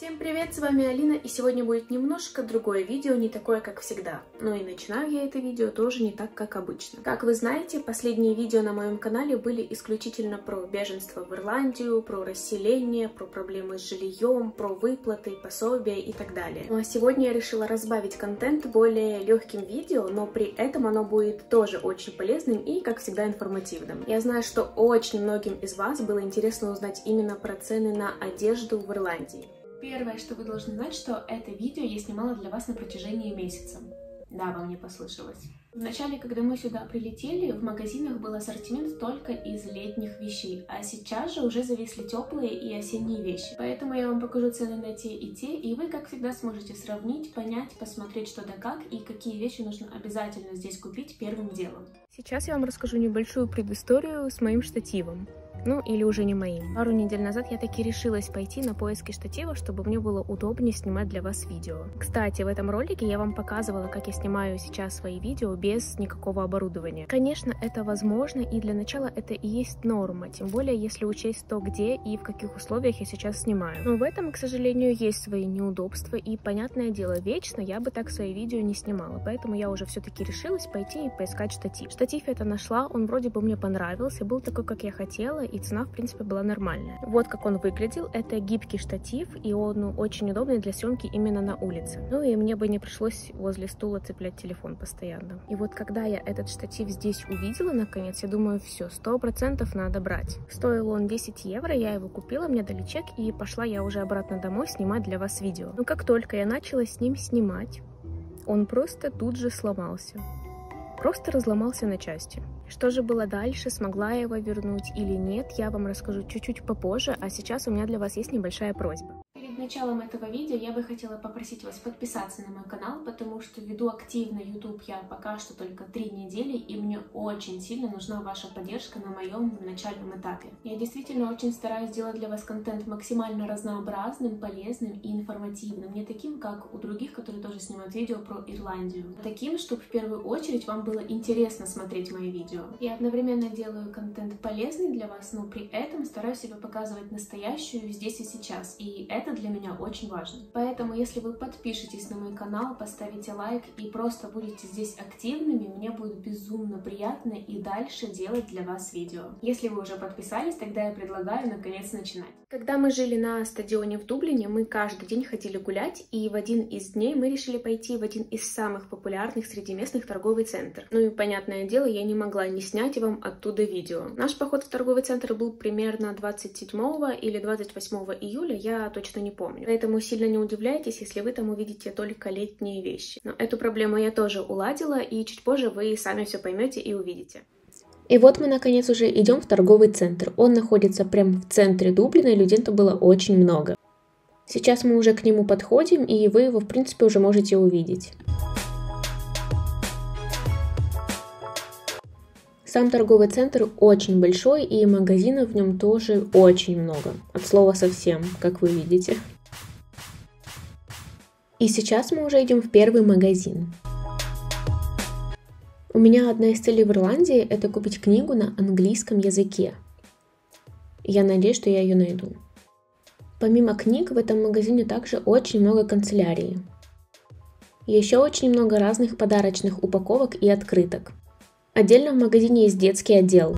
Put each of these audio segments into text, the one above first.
Всем привет, с вами Алина, и сегодня будет немножко другое видео, не такое, как всегда. Но и начинаю я это видео тоже не так, как обычно. Как вы знаете, последние видео на моем канале были исключительно про беженство в Ирландию, про расселение, про проблемы с жильем, про выплаты, пособия и так далее. Ну а сегодня я решила разбавить контент более легким видео, но при этом оно будет тоже очень полезным и, как всегда, информативным. Я знаю, что очень многим из вас было интересно узнать именно про цены на одежду в Ирландии. Первое, что вы должны знать, что это видео я снимала для вас на протяжении месяца. Да, вам не послышалось. Вначале, когда мы сюда прилетели, в магазинах был ассортимент только из летних вещей, а сейчас же уже зависли теплые и осенние вещи. Поэтому я вам покажу цены на те, и вы, как всегда, сможете сравнить, понять, посмотреть что да как и какие вещи нужно обязательно здесь купить первым делом. Сейчас я вам расскажу небольшую предысторию с моим штативом. Ну, или уже не моим. Пару недель назад я таки решилась пойти на поиски штатива, чтобы мне было удобнее снимать для вас видео. Кстати, в этом ролике я вам показывала, как я снимаю сейчас свои видео без никакого оборудования. Конечно, это возможно, и для начала это и есть норма, тем более, если учесть то, где и в каких условиях я сейчас снимаю. Но в этом, к сожалению, есть свои неудобства, и, понятное дело, вечно я бы так свои видео не снимала, поэтому я уже все-таки решилась пойти и поискать штатив. Штатив я это нашла, он вроде бы мне понравился, был такой, как я хотела, и цена, в принципе, была нормальная. Вот как он выглядел. Это гибкий штатив, и он очень удобный для съемки именно на улице. Ну и мне бы не пришлось возле стула цеплять телефон постоянно. И вот когда я этот штатив здесь увидела, наконец, я думаю, все, 100% надо брать. Стоил он 10 евро, я его купила, мне дали чек, и пошла я уже обратно домой снимать для вас видео. Но как только я начала с ним снимать, он просто тут же сломался. Просто разломался на части. Что же было дальше, смогла я его вернуть или нет, я вам расскажу чуть-чуть попозже, а сейчас у меня для вас есть небольшая просьба. Перед началом этого видео я бы хотела попросить вас подписаться на мой канал, потому что веду активно YouTube я пока что только 3 недели, и мне очень сильно нужна ваша поддержка на моем начальном этапе. Я действительно очень стараюсь сделать для вас контент максимально разнообразным, полезным и информативным, не таким, как у других, которые тоже снимают видео про Ирландию, а таким, чтобы в первую очередь вам было интересно смотреть мои видео. Я одновременно делаю контент полезный для вас, но при этом стараюсь себя показывать настоящую здесь и сейчас, и это для меня очень важно. Поэтому, если вы подпишетесь на мой канал, поставите лайк и просто будете здесь активными, мне будет безумно приятно и дальше делать для вас видео. Если вы уже подписались, тогда я предлагаю наконец начинать. Когда мы жили на стадионе в Дублине, мы каждый день ходили гулять, и в один из дней мы решили пойти в один из самых популярных среди местных торговый центр. Ну и, понятное дело, я не могла не снять вам оттуда видео. Наш поход в торговый центр был примерно 27 или 28 июля, я точно не помню. Поэтому сильно не удивляйтесь, если вы там увидите только летние вещи. Но эту проблему я тоже уладила, и чуть позже вы сами все поймете и увидите. И вот мы наконец уже идем в торговый центр. Он находится прямо в центре Дублина, и людей там было очень много. Сейчас мы уже к нему подходим, и вы его в принципе уже можете увидеть. Сам торговый центр очень большой, и магазинов в нем тоже очень много. От слова совсем, как вы видите. И сейчас мы уже идем в первый магазин. У меня одна из целей в Ирландии – это купить книгу на английском языке. Я надеюсь, что я ее найду. Помимо книг, в этом магазине также очень много канцелярии. Еще очень много разных подарочных упаковок и открыток. Отдельно в магазине есть детский отдел.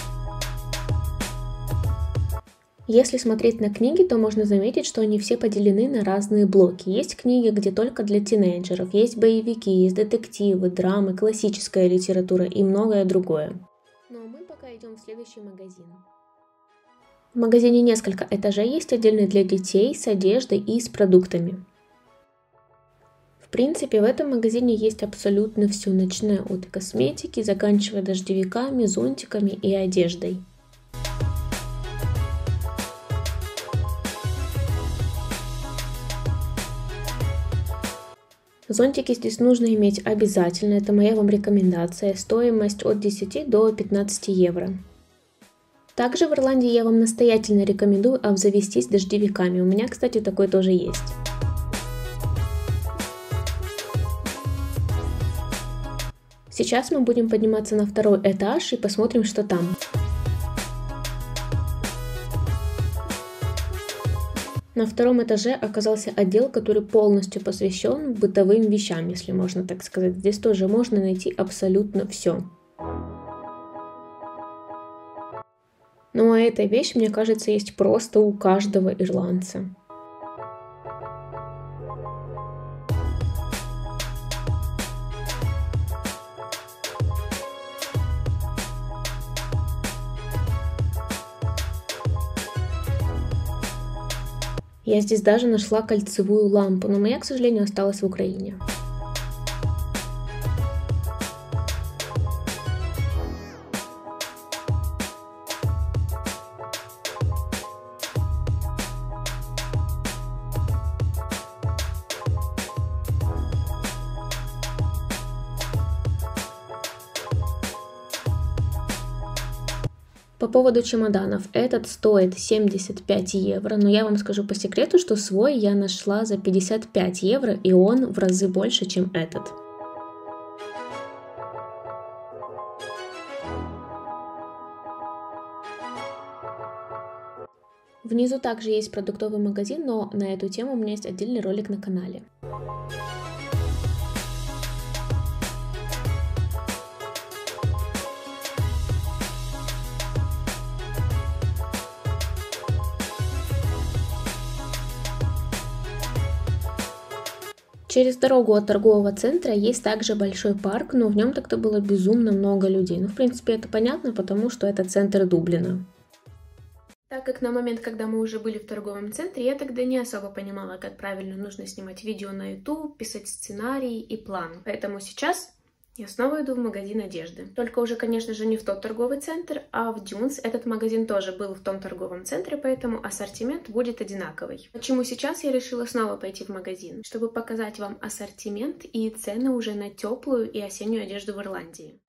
Если смотреть на книги, то можно заметить, что они все поделены на разные блоки. Есть книги, где только для тинейджеров, есть боевики, есть детективы, драмы, классическая литература и многое другое. Но мы пока идем в следующий магазин. В магазине несколько этажей, есть отдельный для детей с одеждой и с продуктами. В принципе, в этом магазине есть абсолютно все, начиная от косметики, заканчивая дождевиками, зонтиками и одеждой. Зонтики здесь нужно иметь обязательно, это моя вам рекомендация, стоимость от 10 до 15 евро. Также в Ирландии я вам настоятельно рекомендую обзавестись дождевиками, у меня, кстати, такой тоже есть. Сейчас мы будем подниматься на второй этаж и посмотрим, что там. На втором этаже оказался отдел, который полностью посвящен бытовым вещам, если можно так сказать. Здесь тоже можно найти абсолютно все. Ну а эта вещь, мне кажется, есть просто у каждого ирландца. Я здесь даже нашла кольцевую лампу, но моя, к сожалению, осталась в Украине. По поводу чемоданов, этот стоит 75 евро, но я вам скажу по секрету, что свой я нашла за 55 евро, и он в разы больше, чем этот. Внизу также есть продуктовый магазин, но на эту тему у меня есть отдельный ролик на канале. Через дорогу от торгового центра есть также большой парк, но в нем тогда было безумно много людей. Ну, в принципе, это понятно, потому что это центр Дублина. Так как на момент, когда мы уже были в торговом центре, я тогда не особо понимала, как правильно нужно снимать видео на YouTube, писать сценарий и план. Поэтому сейчас я снова иду в магазин одежды. Только уже, конечно же, не в тот торговый центр, а в Дюнс. Этот магазин тоже был в том торговом центре, поэтому ассортимент будет одинаковый. Почему сейчас я решила снова пойти в магазин? Чтобы показать вам ассортимент и цены уже на теплую и осеннюю одежду в Ирландии.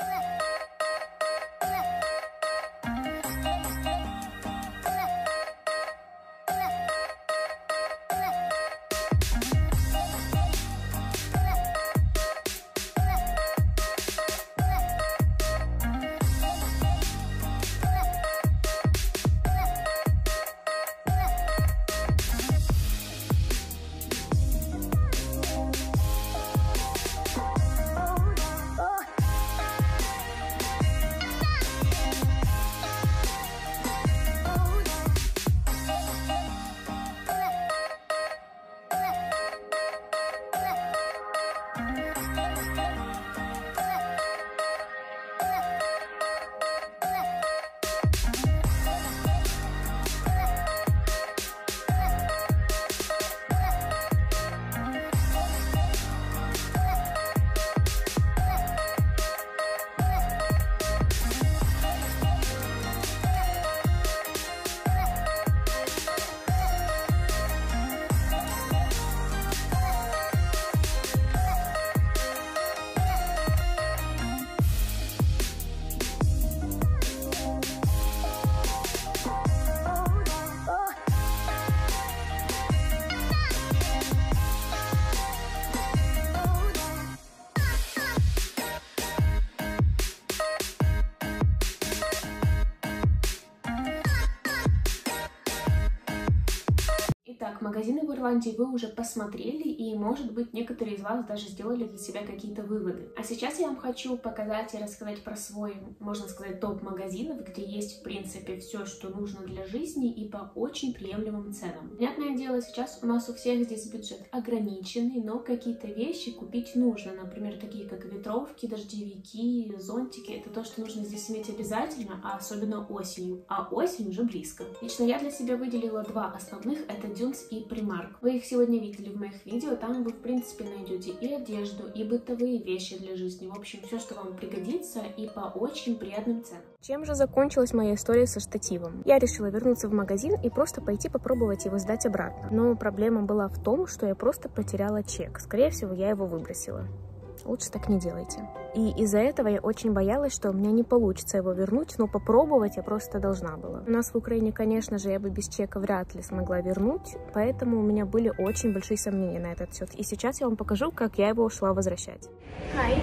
Итак, магазины в Ирландии вы уже посмотрели, и, может быть, некоторые из вас даже сделали для себя какие-то выводы. А сейчас я вам хочу показать и рассказать про свой, можно сказать, топ магазинов, где есть, в принципе, все, что нужно для жизни и по очень приемлемым ценам. Понятное дело, сейчас у нас у всех здесь бюджет ограниченный, но какие-то вещи купить нужно. Например, такие как ветровки, дождевики, зонтики. Это то, что нужно здесь иметь обязательно, а особенно осенью. А осень уже близко. Лично я для себя выделила два основных. Это Дюнс и Primark. Вы их сегодня видели в моих видео, там вы в принципе найдете и одежду, и бытовые вещи для жизни, в общем, все, что вам пригодится, и по очень приятным ценам. Чем же закончилась моя история со штативом? Я решила вернуться в магазин и просто пойти попробовать его сдать обратно. Но проблема была в том, что я просто потеряла чек. Скорее всего, я его выбросила. Лучше так не делайте. И из-за этого я очень боялась, что у меня не получится его вернуть, но попробовать я просто должна была. У нас в Украине, конечно же, я бы без чека вряд ли смогла вернуть, поэтому у меня были очень большие сомнения на этот счет. И сейчас я вам покажу, как я его шла возвращать. Hi.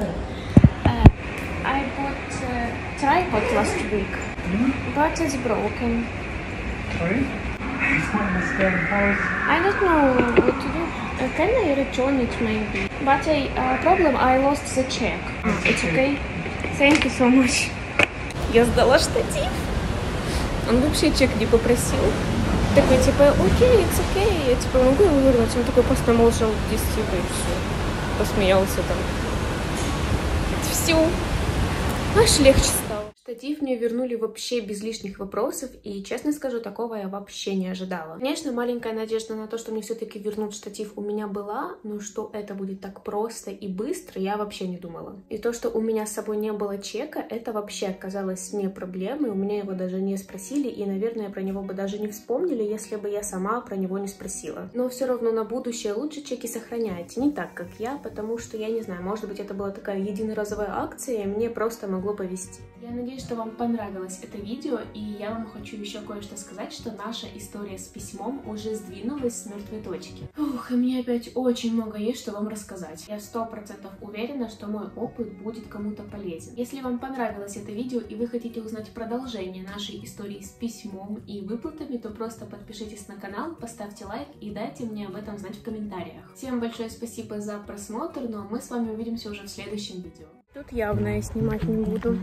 I bought a tripod last week, but it's broken. Sorry? I don't know what to do. Can I return it maybe? But problem, I lost the check. It's okay. Thank you so much. Я сдала штатив. Он вообще чек не попросил. Такой типа, окей, it's okay. Я типа могу его вырвать. Он такой просто молчал 10 и все. Посмеялся там. Все. Аж легче стало. Штатив мне вернули вообще без лишних вопросов, и, честно скажу, такого я вообще не ожидала. Конечно, маленькая надежда на то, что мне все-таки вернут штатив, у меня была, но что это будет так просто и быстро, я вообще не думала. И то, что у меня с собой не было чека, это вообще оказалось не проблемой, у меня его даже не спросили, и, наверное, про него бы даже не вспомнили, если бы я сама про него не спросила. Но все равно на будущее лучше чеки сохраняйте, не так, как я, потому что, я не знаю, может быть, это была такая единоразовая акция, и мне просто могло повезти. Я надеюсь, что вам понравилось это видео, и я вам хочу еще кое-что сказать, что наша история с письмом уже сдвинулась с мертвой точки. Ух, и мне опять очень много есть, что вам рассказать. Я 100% уверена, что мой опыт будет кому-то полезен. Если вам понравилось это видео и вы хотите узнать продолжение нашей истории с письмом и выплатами, то просто подпишитесь на канал, поставьте лайк и дайте мне об этом знать в комментариях. Всем большое спасибо за просмотр, но мы с вами увидимся уже в следующем видео. Тут явно я снимать не буду.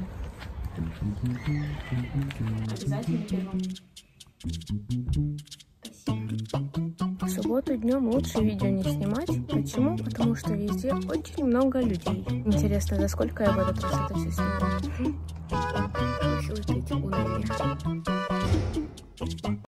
Обязательно первым. Спасибо. В субботу днем лучше видео не снимать. Почему? Потому что везде очень много людей. Интересно, за сколько я в этот раз это все сниму? Слушайте, уныне.